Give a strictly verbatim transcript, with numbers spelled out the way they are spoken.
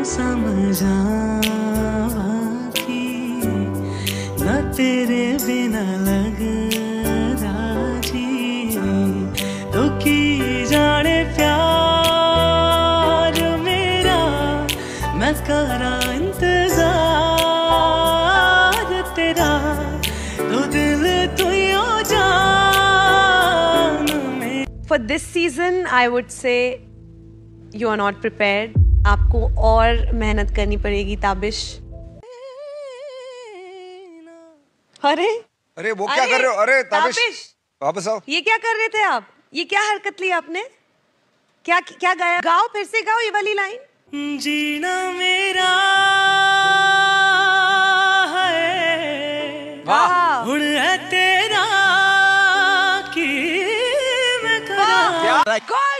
समझावा कि न तेरे बिना लगदा जी, तो की जाने प्यार मेरा मैं करा इंतजार तेरा, तो दिल तू यो जान में। For this season, I would say you are not prepared. आपको और मेहनत करनी पड़ेगी ताबिश। अरे अरे वो क्या कर रहे हो? अरे ताबिश, ताबिश वापस आओ। ये क्या कर रहे थे आप? ये क्या हरकत ली आपने? क्या क्या गाया? गाओ, फिर से गाओ ये वाली लाइन। जीना मेरा है, वाह, हुण है तेरा कि मैं करा। क्या